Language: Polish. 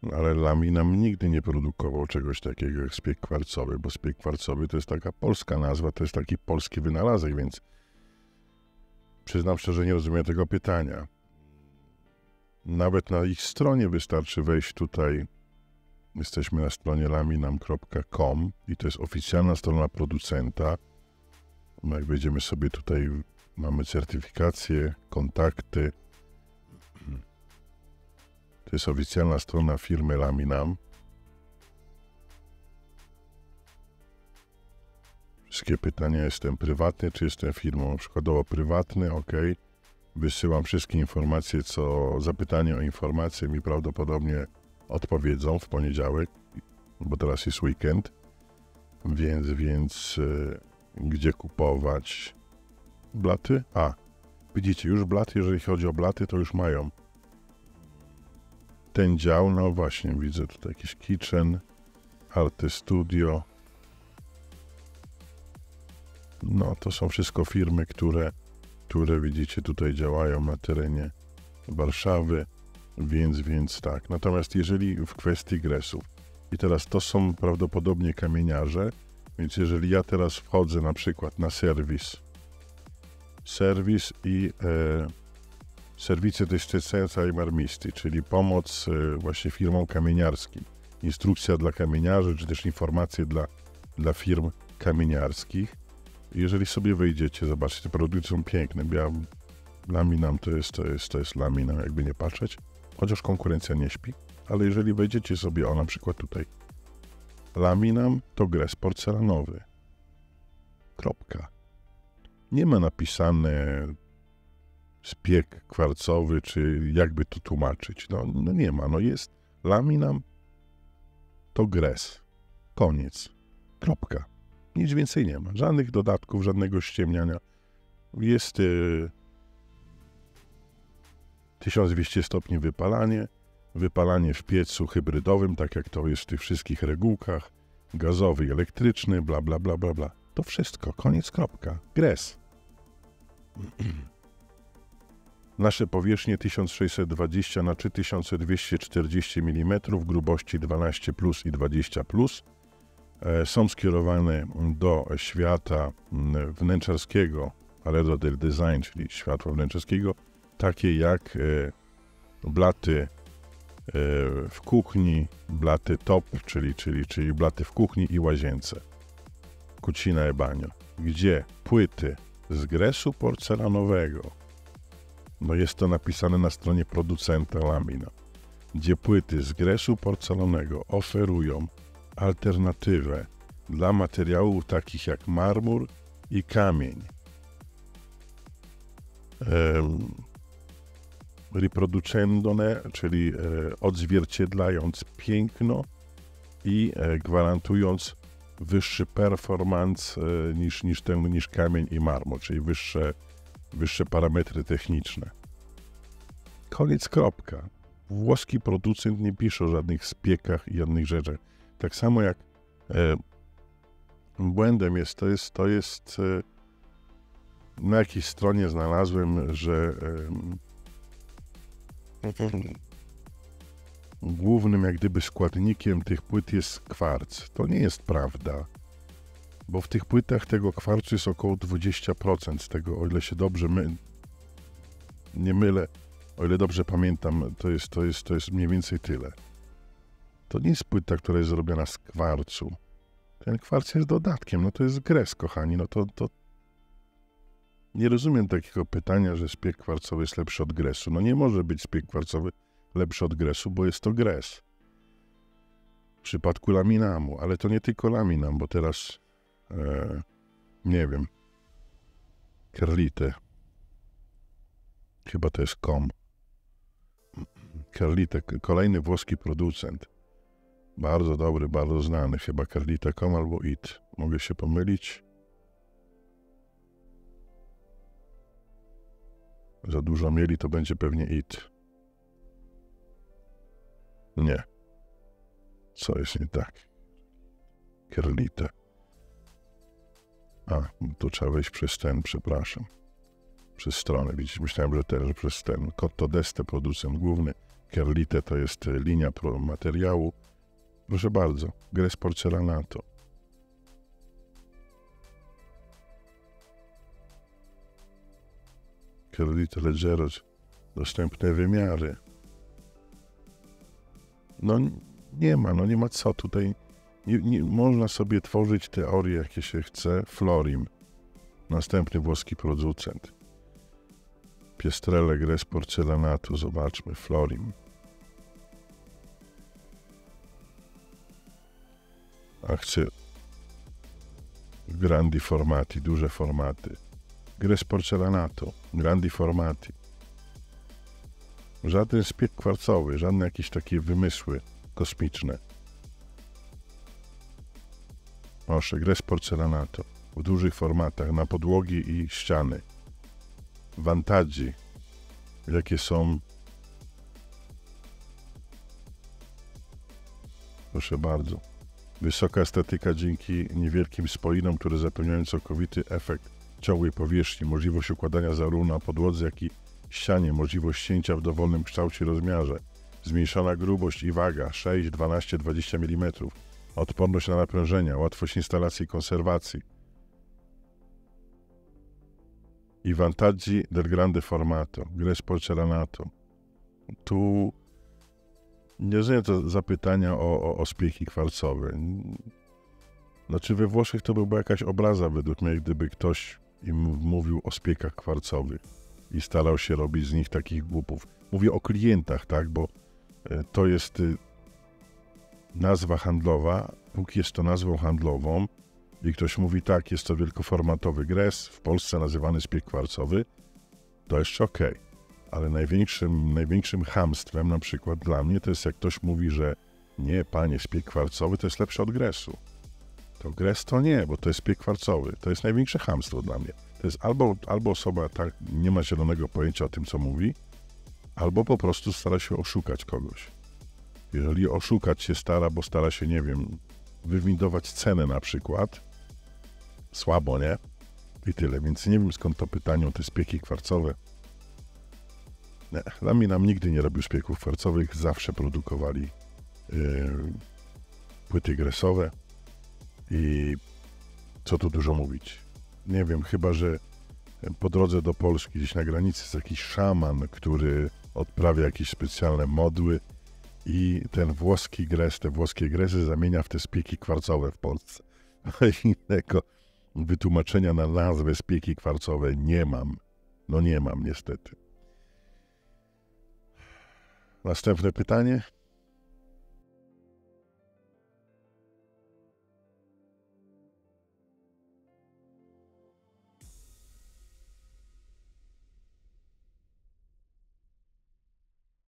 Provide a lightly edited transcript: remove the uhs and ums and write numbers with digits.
Ale Laminam nigdy nie produkował czegoś takiego jak szpieg kwarcowy, bo szpieg kwarcowy to jest taka polska nazwa, to jest taki polski wynalazek, więc przyznam szczerze, nie rozumiem tego pytania. Nawet na ich stronie wystarczy wejść tutaj. Jesteśmy na stronie laminam.com i to jest oficjalna strona producenta. No jak wejdziemy sobie tutaj, mamy certyfikację, kontakty. To jest oficjalna strona firmy Laminam. Wszystkie pytania, jestem prywatny, czy jestem firmą? Przykładowo prywatny, ok. Wysyłam wszystkie informacje, zapytanie o informacje mi prawdopodobnie odpowiedzą w poniedziałek, bo teraz jest weekend, więc gdzie kupować blaty? Widzicie, już blaty, jeżeli chodzi o blaty, to już mają ten dział, no właśnie, widzę tutaj jakiś Kitchen, Arte Studio, no to są wszystko firmy, które widzicie tutaj działają na terenie Warszawy, więc tak. Natomiast jeżeli w kwestii gresów, i teraz to są prawdopodobnie kamieniarze, więc jeżeli ja teraz wchodzę na przykład na serwis i serwice to jest Cecenza i Marmisti, czyli pomoc właśnie firmom kamieniarskim, instrukcja dla kamieniarzy, czy też informacje dla firm kamieniarskich. Jeżeli sobie wejdziecie, zobaczcie, te produkty są piękne. Laminam to jest Laminam, jakby nie patrzeć. Chociaż konkurencja nie śpi. Ale jeżeli wejdziecie sobie, na przykład tutaj, Laminam to gres porcelanowy. Kropka. Nie ma napisane szpieg kwarcowy, czy jakby to tłumaczyć. No nie ma. No jest Laminam to gres. Koniec. Kropka. Nic więcej nie ma. Żadnych dodatków, żadnego ściemniania. Jest 1200 stopni wypalanie w piecu hybrydowym, tak jak to jest w tych wszystkich regułkach, gazowy i elektryczny, bla, bla, bla, bla, bla. To wszystko. Koniec, kropka. Gres. Nasze powierzchnie 1620 na 3240 mm, grubości 12+ i 20+. Są skierowane do świata wnętrzarskiego, Aero del Design, czyli światła wnętrzarskiego, takie jak blaty w kuchni, blaty top, czyli blaty w kuchni i łazience, cucina e bagno, gdzie płyty z gresu porcelanowego, no jest to napisane na stronie producenta Laminam, gdzie płyty z gresu porcelanego oferują alternatywę dla materiałów takich jak marmur i kamień. Riproducendone, czyli odzwierciedlając piękno i gwarantując wyższy performance niż kamień i marmur, czyli wyższe parametry techniczne. Koniec, kropka. Włoski producent nie pisze o żadnych spiekach i żadnych rzeczach. Tak samo jak błędem jest, to jest na jakiejś stronie znalazłem, że głównym jak gdyby składnikiem tych płyt jest kwarc. To nie jest prawda, bo w tych płytach tego kwarcu jest około 20%. Z tego, o ile się dobrze nie mylę, o ile dobrze pamiętam, to jest mniej więcej tyle. To nie jest płyta, która jest zrobiona z kwarcu. Ten kwarc jest dodatkiem, no to jest gres, kochani, no to nie rozumiem takiego pytania, że szpieg kwarcowy jest lepszy od gresu. No nie może być szpieg kwarcowy lepszy od gresu, bo jest to gres. W przypadku laminamu, ale to nie tylko laminam, bo teraz nie wiem, Carlite, chyba to jest COM. Carlite, kolejny włoski producent. Bardzo dobry, bardzo znany. Chyba Carlite.com albo IT. Mogę się pomylić. Za dużo mieli, to będzie pewnie IT. Nie. Co jest nie tak? Carlite. Tu trzeba wejść przez ten, przepraszam. Przez stronę, widzicie, myślałem, że teraz przez ten. Cotto d'Este, producent główny. Kerlite to jest linia materiału. Proszę bardzo, gres porcelanato. Kerlite leggero, dostępne wymiary. No nie ma co tutaj. Nie można sobie tworzyć teorii, jakie się chce. Florim, następny włoski producent. Piestrele gres porcelanato, zobaczmy, Florim. A chcę grandi formati, duże formaty. Gres porcelanato, grandi formati. Żaden szpieg kwarcowy, żadne jakieś takie wymysły kosmiczne. Proszę, gres porcelanato w dużych formatach, na podłogi i ściany. Vantaggi, jakie są. Proszę bardzo. Wysoka estetyka dzięki niewielkim spoinom, które zapewniają całkowity efekt ciągłej powierzchni, możliwość układania zarówno na podłodze, jak i ścianie, możliwość cięcia w dowolnym kształcie i rozmiarze, zmniejszona grubość i waga 6, 12, 20 mm, odporność na naprężenia, łatwość instalacji i konserwacji. I vantaggi del grande formato, gres porcelanato. Tu nie znam to zapytania o szpiegi kwarcowe. Znaczy we Włoszech to była jakaś obraza według mnie, gdyby ktoś im mówił o szpiegach kwarcowych i starał się robić z nich takich głupów. Mówię o klientach, tak, bo to jest nazwa handlowa. Póki jest to nazwą handlową i ktoś mówi tak, jest to wielkoformatowy gres, w Polsce nazywany szpieg kwarcowy, to jeszcze okej. Ale największym chamstwem na przykład dla mnie to jest, jak ktoś mówi, że nie, panie, szpieg kwarcowy to jest lepszy od gresu. To gres to nie, bo to jest szpieg kwarcowy. To jest największe chamstwo dla mnie. To jest albo osoba tak nie ma zielonego pojęcia o tym, co mówi, albo po prostu stara się oszukać kogoś. Jeżeli oszukać się stara, bo stara się, nie wiem, wywindować cenę na przykład, słabo, nie? I tyle. Więc nie wiem, skąd to pytanie o te szpiegi kwarcowe. Nie, nam nigdy nie robił szpiegów kwarcowych, zawsze produkowali płyty gresowe i co tu dużo mówić. Nie wiem, chyba że po drodze do Polski, gdzieś na granicy jest jakiś szaman, który odprawia jakieś specjalne modły i ten włoski gres, te włoskie gresy zamienia w te szpiegi kwarcowe w Polsce. Innego wytłumaczenia na nazwę szpiegi kwarcowe nie mam. No nie mam niestety. Następne pytanie.